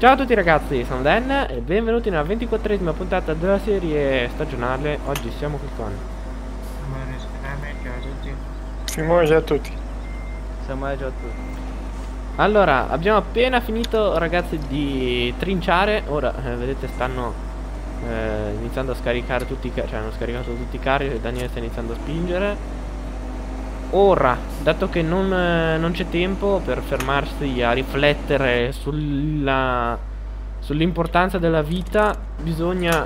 Ciao a tutti ragazzi, sono Dan e benvenuti nella 24esima puntata della serie stagionale. Oggi siamo qui con Ciao a tutti. Simone, ciao a tutti. Samuele, ciao a tutti. Allora, abbiamo appena finito ragazzi di trinciare. Ora, vedete, stanno iniziando a scaricare tutti i carri. Cioè hanno scaricato tutti i carri e Daniele sta iniziando a spingere. Ora, dato che non c'è tempo per fermarsi a riflettere sull'importanza della vita, bisogna...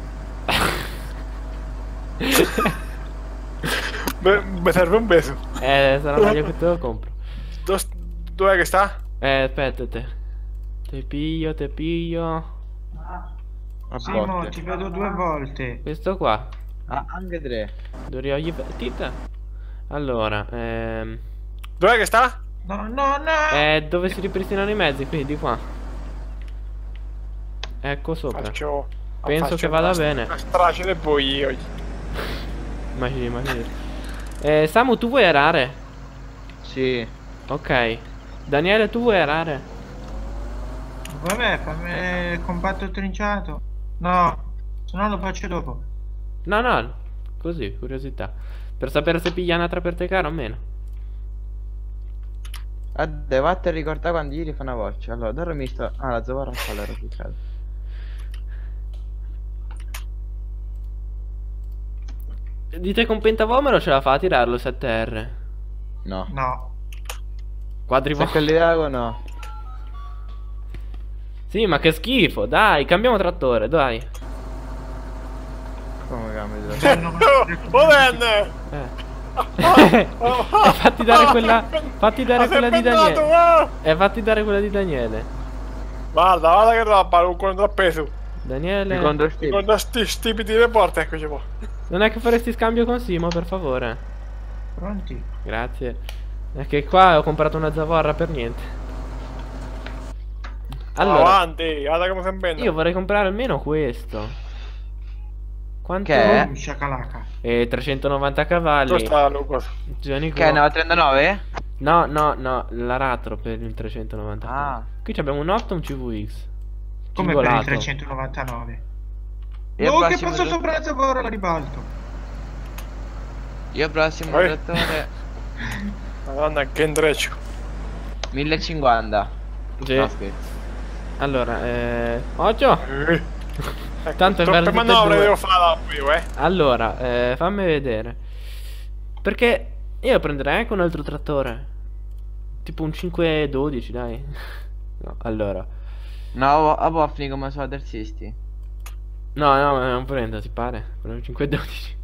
Mi serve un beso. sarà meglio che te lo compro. Dov'è che sta? Aspetta te. Te piglio. Simo, ti vedo 2 volte. Questo qua. Ah, anche 3. Doriogli Tita. Allora, Dov'è che sta? No, no, no. dove si ripristinano i mezzi, qui, di qua. Ecco sopra. Penso che vada bene. La strage e poi io. Immagini. Samu, tu vuoi arare? Sì. Ok. Daniele, tu vuoi arare? Vabbè, fammi il compatto trinciato. No, se no lo faccio dopo. No. Così, curiosità. Per sapere se piglia un'altra per te caro o meno. Vatti a ricordare quando ieri fa una voce. Allora, dove mi sto... Ah, la zavorra fa l'ero piccato. Dite con pentavomero ce la fa a tirarlo 7R? No. No. Quadrivomero? Se quelli d'ago no. Sì, ma che schifo, dai, cambiamo trattore, dai. Come cambio? Oh, Dan! Fatti dare quella di Daniele. Fatti dare quella di Daniele. Guarda che roba, un contrappeso. Daniele, Secondo Steve. Secondo stipiti le porte, eccoci qua. non è che faresti scambio con Simo, per favore? Pronti? Grazie. È che qua ho comprato una zavorra per niente. Allora, Avanti, guarda come stai bene. io vorrei comprare almeno questo. Quanto? Che è? Shakalaka. 390 cavalli. Costa Lucas. Gianni Che è 939? No, l'aratro per il 390. Ah. Qui abbiamo un Optum CVX. Come per il Cingolato. 399? Io Oh, che prossimo passo sopra la zavorra la ribalto. Io prossimo Oi. trattore Madonna, che indreccio. 1050. Sì. No, scherzo. Allora, Occhio. Tanto è verde per manovre devo fare da più, Allora, fammi vedere. Perché io prenderei anche un altro trattore. Tipo un 512, dai. No, allora. No, a Boffni come sono terzisti. No, non prendo, ti pare? Prendo il 512.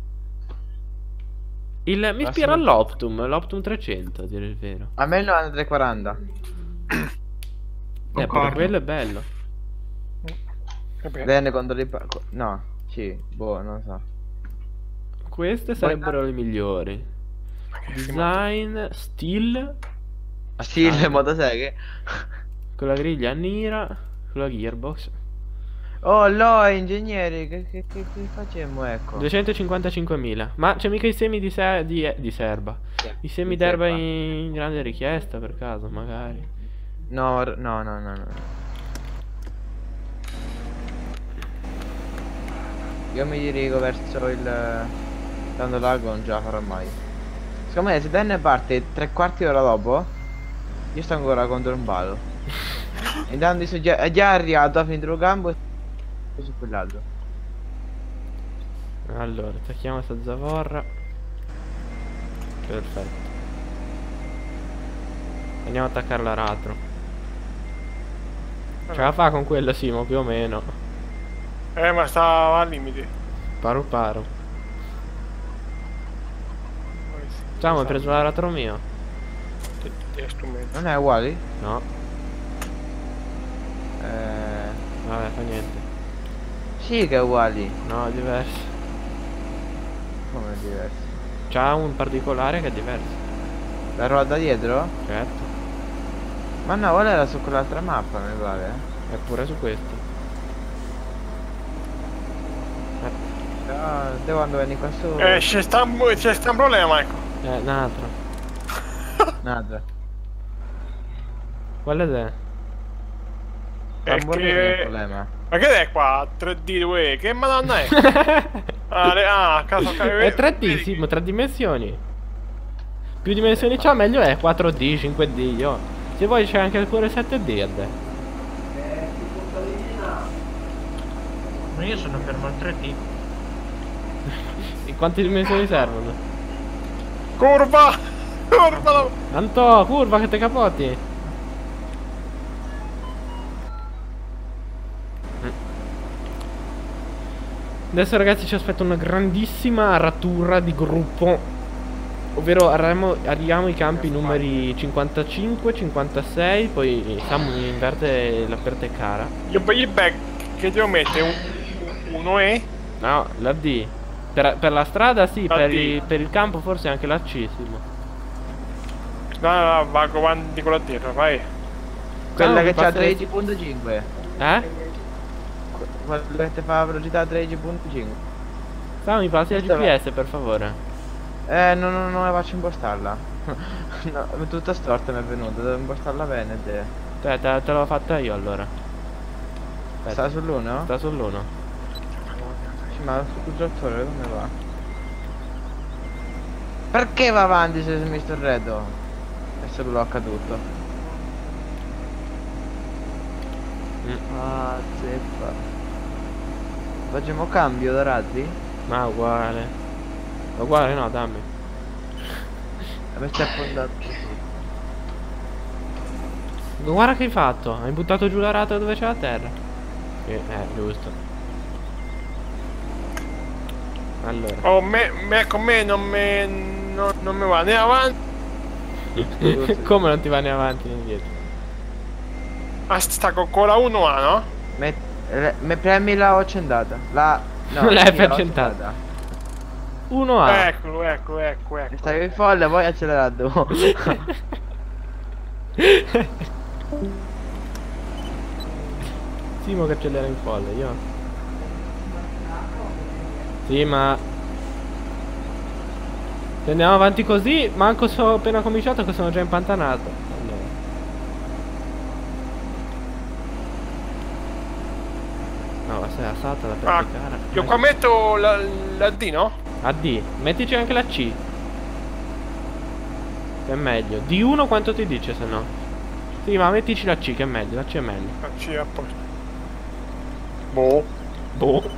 Mi ispira l'Optum 300, a dire il vero. A me il 9340. Pure Concordo. quello è bello. Venne contro i... No, sì, boh, non so. Queste sarebbero le migliori. Design, steel, Sì, le motoseghe. con la griglia nera, con la gearbox. Oh, no, ingegneri, che facciamo, ecco? 255.000. Ma c'è mica i semi di serba. I semi d'erba serba. in grande richiesta per caso, magari. No. Io mi dirigo verso il... Tanto lago non ce la farò mai. Secondo me se Dan parte 3/4 d'ora dopo, io sto ancora contro un palo. Intanto è già arrivato, ha finito il campo e su quell'altro. Allora, attacchiamo sta zavorra. Perfetto. Andiamo ad attaccare l'aratro. Ce la fa con quello, Simo, più o meno. Ma sta al limite. Paro. Ciao, hai preso l'aratro mio? Che strumento. Non è uguali? No, vabbè, fa niente. Sì che è uguali. No, è diverso. Come è diverso? C'ha un particolare che è diverso. La ruota dietro? Certo. Ma no, quella era su quell'altra mappa, mi pare. Eppure su questo. Devo andare venire qua su. C'è sta un problema, ecco. Un altro. Nada. Qual è? Tamburello non è il problema. Ma che è qua? 3D2? Che madonna è? Caso È 3D, sì, ma 3 dimensioni. Più dimensioni c'ha meglio è, 4D, 5D, io. Se vuoi c'è anche il cuore 7D a te. Ma io sono fermo al 3D. E quante dimensioni servono? Curva! Curva! Anto, curva che te capoti. Adesso ragazzi ci aspetta una grandissima aratura di gruppo. Ovvero arriviamo ai campi numeri 55, 56. Poi Samu inverte l'aperta e cara. Io back che devo mettere? Uno E? No, la D. Per la strada sì, La per D. per il campo forse anche la C, Simo. No, vado avanti con la D, vai. Quella mi che c'ha passa- 13.5. Quella che ti fa velocità 13.5. Samu mi passi la Questa va- GPS per favore. Non la faccio impostarla. No, tutta storta mi è venuta, devo impostarla bene te. Te l'ho fatta io allora. Sta sull'1? Sta sull'1. Sì, ma sul trattore come va? Perché va avanti se mi sto retto? E se blocca tutto. Ah, zeppa. Facciamo cambio da razzi? Ma uguale. Uguale no, dammi. Avete affondato. Guarda che hai fatto. Hai buttato giù la rata dove c'è la terra. Giusto. Allora. Oh, con me non mi va né avanti. Come non ti va né avanti né indietro? Ah, sta con la 1A, no? Mi premi la ho accendata. La... No, L'hai sì, l'ho accendata. accendata. 1A. Ecco. Stavi folle, poi accelerato. Simo che accelera in folle, io. Sì, ma se andiamo avanti così, manco sono appena cominciato che sono già impantanato. Allora. No, ma sei alzata la Ah, cara. io qua metto la D, no? A D, mettici anche la C. Che è meglio. D1 quanto ti dice se no? Sì, ma mettici la C che è meglio, la C è meglio. La C a posto. Boh. Boh.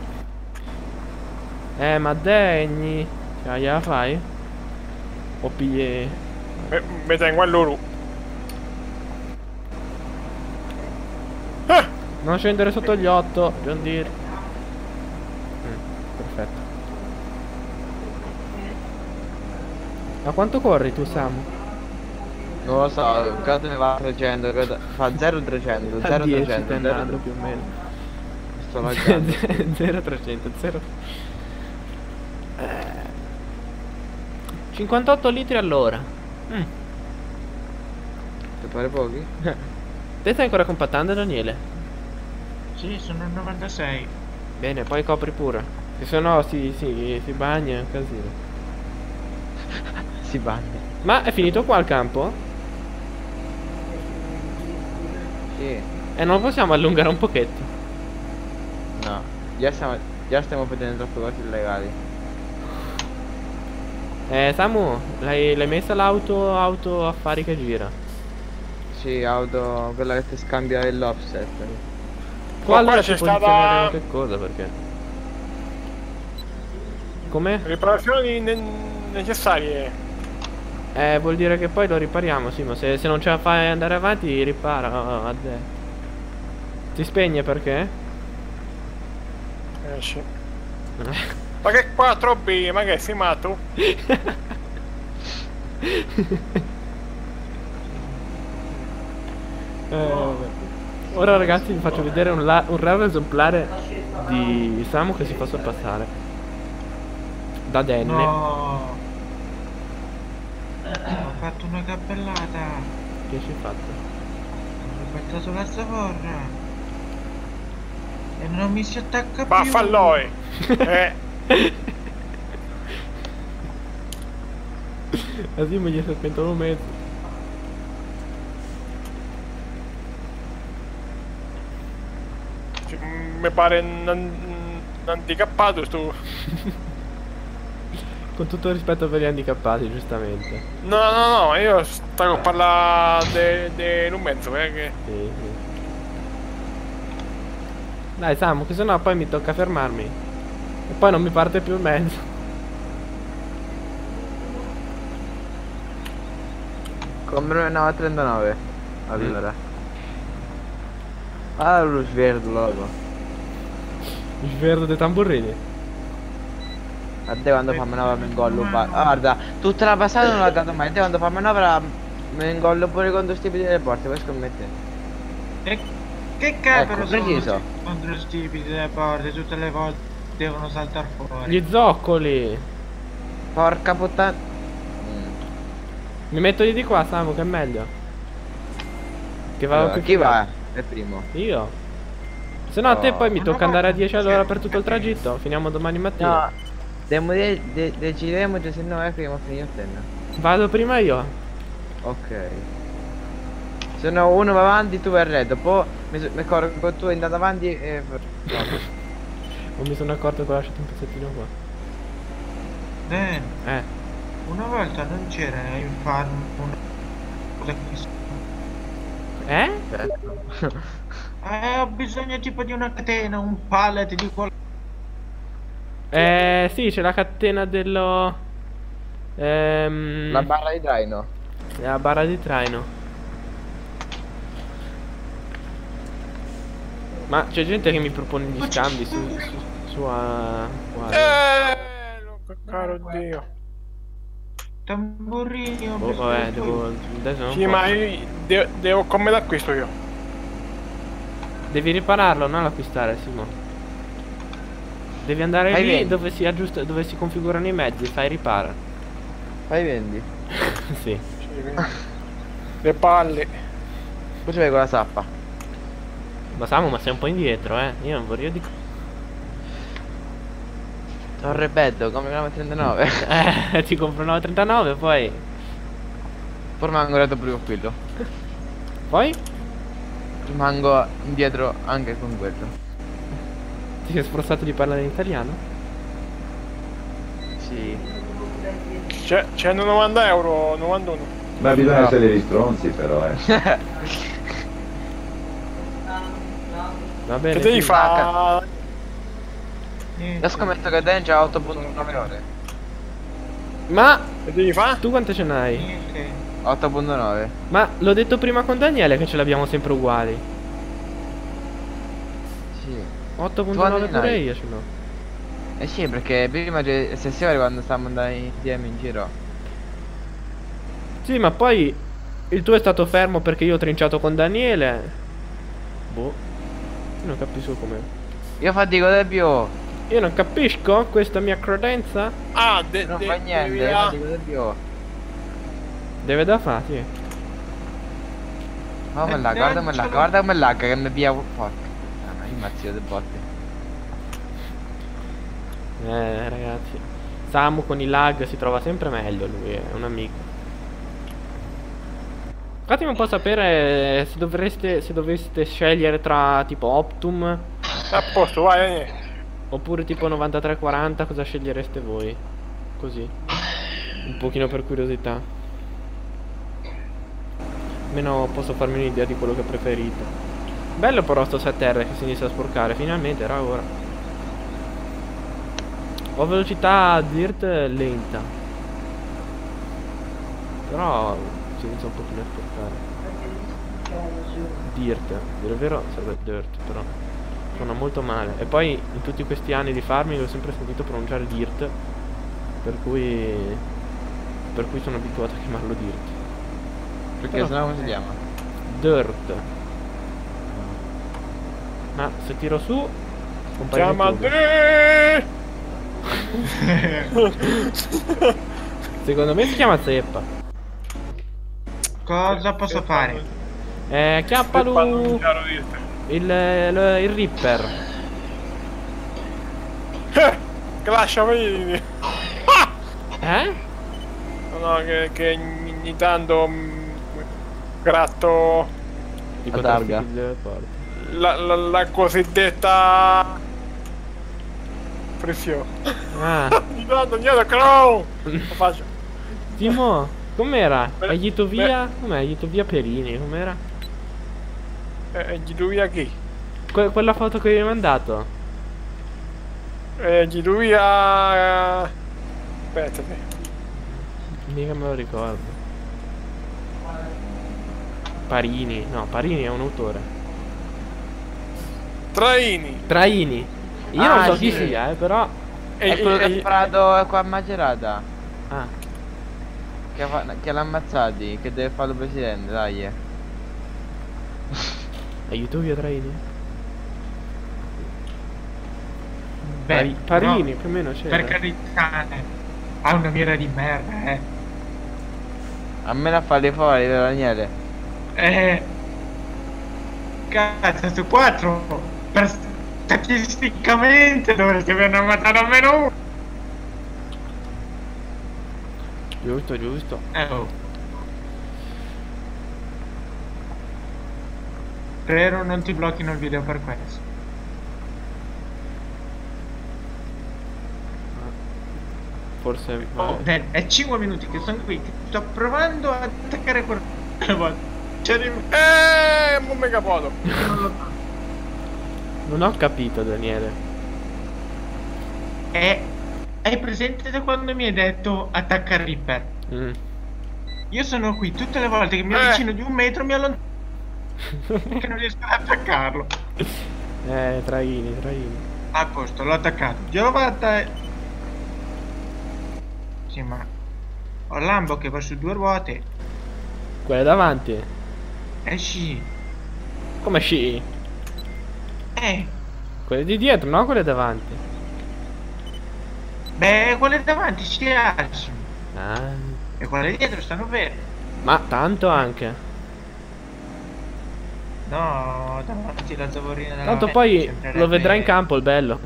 Ma degni. Cioè, gliela fai? O pigli... Mi tengo a loro. Non scendere sotto gli 8, John Deere. Perfetto. Ma quanto corri tu, Sam? Non lo so, quanto ne va 300, fa 0,300, A 10 stai 0,300, andando più o meno. sto laggando. 0,300, 0... 58 litri all'ora. Ti pare pochi? Te stai ancora compattando, Daniele? Sì, sono al 96. Bene, poi copri pure. Se no si bagna, è un casino. Si bagna. Ma è finito qua il campo? Sì. Non lo possiamo allungare un pochetto. No. Già stiamo vedendo troppe cose illegali. Samu, l'hai messa l'auto affari che gira? Sì, auto, quella che ti scambia l'offset. Qua allora qua ci c'è posizioneremo stata- che cosa perché? Come? Riparazioni necessarie. Vuol dire che poi lo ripariamo, sì, ma se non ce la fai andare avanti ripara a te. Si spegne perché? Sì. Ma che 4B, ma che sei matto? Vabbè. Ora ragazzi vi faccio vedere un raro esemplare di Samu che si fa sorpassare da Denne. No. Ho fatto una cappellata. Che ci hai fatto? Ho portato la zavorra. E non mi si attacca più. Baffalloi. Così mi gli si è spento un mezzo. Mi pare un handicappato sto. Con tutto il rispetto per gli handicappati, giustamente. No, io stavo a parlare di un mezzo, che... Sì, sì. Dai Samu, che sennò poi mi tocca fermarmi. E poi non mi parte più il mezzo. Comprami una 939. Allora. Ah, lo sverdo logo. Il verde dei tamburini. A te quando fa manovra mi ingollo guarda, tutta la passata non l'ha dato mai. A te quando fa manovra mi ingollo pure contro sti piedi delle porte, puoi scommettere. E che cavolo sono preciso. contro sti piedi delle porte? Tutte le volte devono saltare fuori. Gli zoccoli. Porca puttana. Mi metto di qua, Samu, che è meglio. Che vado Allora, più chi che- va? È primo. Io. Se no a te No. poi mi Ma tocca no, andare a ma- 10 all'ora per tutto il tragitto. Finiamo domani mattina. No, decideremo se no è che abbiamo finito il tenno. Vado prima io. Ok. Se no uno va avanti, tu vai arredo. Poi mi corro tu andato avanti e... Non mi sono accorto che ho lasciato un pezzettino qua. Una volta non c'era in farm una cosa che... ho bisogno tipo di una catena, un pallet di qualcosa. Sì, c'è la catena dello... La barra di traino. la barra di traino. Ma c'è gente che mi propone gli scambi su caro Dio. Tamburini, ho Oh, bisogno vabbè, di devo... Adesso non Sì, posso. ma io devo come l'acquisto io. Devi ripararlo, non l'acquistare, Simo. Devi andare Fai lì vendi. dove si aggiusta, dove si configurano i mezzi, fai ripara. Fai vendi. Sì. Le palle. Poi c'è con la zappa. Ma Samu, ma sei un po' indietro, Io non vorrei di... Torre bello, come la 39. Ti compro 939 poi. Poi rimango retto pure con quello. Poi? Rimango indietro anche con quello. Ti sei sforzato di parlare in italiano? Sì. C'è 90 euro, 91. Ma bisogna essere degli stronzi però, Va bene. Che devi sì. fare? Io scommetto che te già 8.9 ore. Ma Che devi fare? tu quante ce n'hai? Niente. 8.9. Ma l'ho detto prima con Daniele che ce l'abbiamo sempre uguali. Sì. 8.9 Quanti pure n'hai? io ce l'ho. Eh sì, perché prima stesse ore quando stavamo andando insieme in giro. Sì, ma poi il tuo è stato fermo perché io ho trinciato con Daniele. Boh. Io non capisco come. Io fatico di più. Io non capisco questa mia credenza. Ah, Non fa niente, io fatico di più. Deve da fare, sì. Oh, là, guardami là, guardami là che mi pia forte. Ah, ma io mazzio di botte. Ragazzi. Samu con i lag si trova sempre meglio, lui è un amico. Fatemi un po' sapere se doveste scegliere tra tipo Optum a posto, vai. oppure tipo 9340, cosa scegliereste voi? Così. Un pochino per curiosità. Almeno posso farmi un'idea di quello che preferite. Bello però sto 7R che si inizia a sporcare, finalmente era ora. Ho velocità dirt lenta. Però si inizia un pochino a sporcare. Dirt, dire il vero serve dirt, però suona molto male. E poi in tutti questi anni di farming ho sempre sentito pronunciare dirt, per cui sono abituato a chiamarlo dirt. Perché Però- sennò come si chiama? Dirt. Ma se tiro su scompare Chiama YouTube. Secondo me si chiama zeppa. Cosa posso fare? Chiappalo il Ripper. Che lasciami. Eh? No, che ogni tanto gratto. I La targa. contrasti delle porte. la cosiddetta pressione. Ah, Niente, crow! Lo faccio. Timo, com'era? Beh, Hai gito via? Com'è? Hai gito via Perini, com'era? Giro via chi? Quella foto che mi hai mandato. Giro via... Aspettate. Mica me lo ricordo. Parini, no, Parini è un autore. Traini. Traini. Io non Ah, so sì. chi sia, però. È quello che ha sparato qua a Macerata. Ah, Che l'ha ammazzati, che deve farlo presidente, dai. aiuto via Traini? Beh, Parini, no, più o meno c'era. per carità, ha una mira di merda, A me la farli fuori, vero Daniele? Cazzo, su 4 statisticamente dovresti averne ammazzato almeno uno. Giusto, giusto. Oh. Spero non ti blocchino il video per questo. Forse. Oh, vabbè. è 5 minuti che sono qui, che sto provando ad attaccare quella volta. Un megapoto. Non lo fa. Non ho capito, Daniele. Hai presente da quando mi hai detto attacca il Reaper? Mm. Io sono qui tutte le volte che mi avvicino di 1 metro mi allontano che non riesco ad attaccarlo. Traini. A posto, l'ho attaccato. Gliel'ho fatta e... Sì, ma ho Lambo che va su 2 ruote. Quelle davanti. Sì. Come sci? Quelle di dietro, no? Quelle davanti. Beh, quelle davanti si alzano. Ah. E quelle dietro stanno ferme. Ma tanto anche. No, davanti la zavorina della Tanto Vetta poi sembrerebbe- lo vedrai in campo il bello.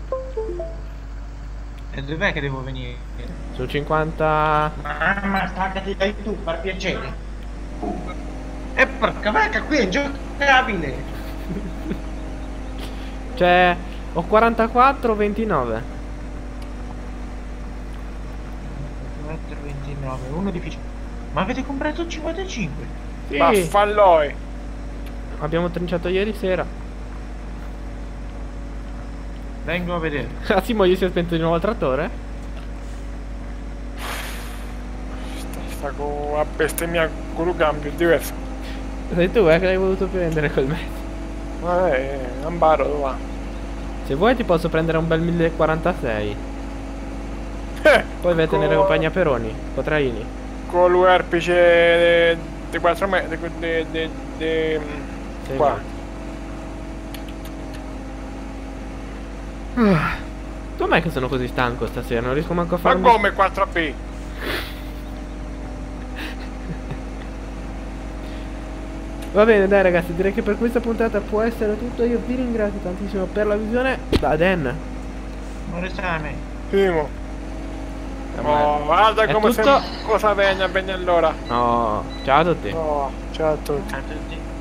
E dov'è che devo venire? Su 50. Mamma, staccati dai tu, per piacere. E porca vacca, qui è ingiocabile. Cioè, ho 44 29. 4,29, uno difficile. Ma avete comprato il 55? Sì. Baffalloi. Abbiamo trinciato ieri sera. Vengo a vedere. Ah, Simo, gli si è spento di nuovo il trattore? Sta con la bestemmia con un cambio diverso. Sei tu, che l'hai voluto prendere col mezzo. Non baro dove va. Se vuoi ti posso prendere un bel 1046. Poi vai a tenere Con- compagnia Peroni, Potraini. Con l'URPC di 4 metri. Sei Qua. Com'è che sono così stanco stasera? Non riesco manco a Ma farmi. come 4B? Va bene, dai ragazzi, direi che per questa puntata può essere tutto. Io vi ringrazio tantissimo per la visione. Da Dan. Non resta a me. Primo. Guarda È come tutto? cosa avviene allora. No, ciao a tutti. Oh, ciao a tutti. A tutti.